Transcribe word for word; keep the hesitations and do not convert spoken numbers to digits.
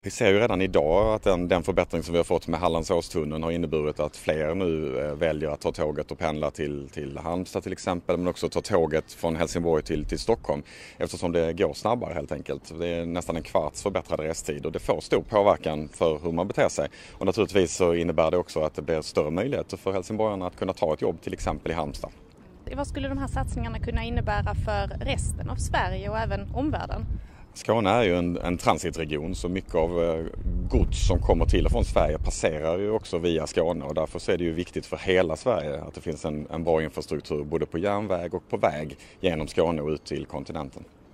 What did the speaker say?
Vi ser ju redan idag att den, den förbättring som vi har fått med Hallandsåstunneln har inneburit att fler nu eh, väljer att ta tåget och pendla till, till Halmstad till exempel, men också ta tåget från Helsingborg till, till Stockholm eftersom det går snabbare helt enkelt. Det är nästan en kvarts förbättrad restid och det får stor påverkan för hur man beter sig. Och naturligtvis så innebär det också att det blir större möjligheter för helsingborgarna att kunna ta ett jobb till exempel i Halmstad. Vad skulle de här satsningarna kunna innebära för resten av Sverige och även omvärlden? Skåne är ju en, en transitregion så mycket av eh, gods som kommer till och från Sverige passerar ju också via Skåne och därför så är det ju viktigt för hela Sverige att det finns en, en bra infrastruktur både på järnväg och på väg genom Skåne och ut till kontinenten.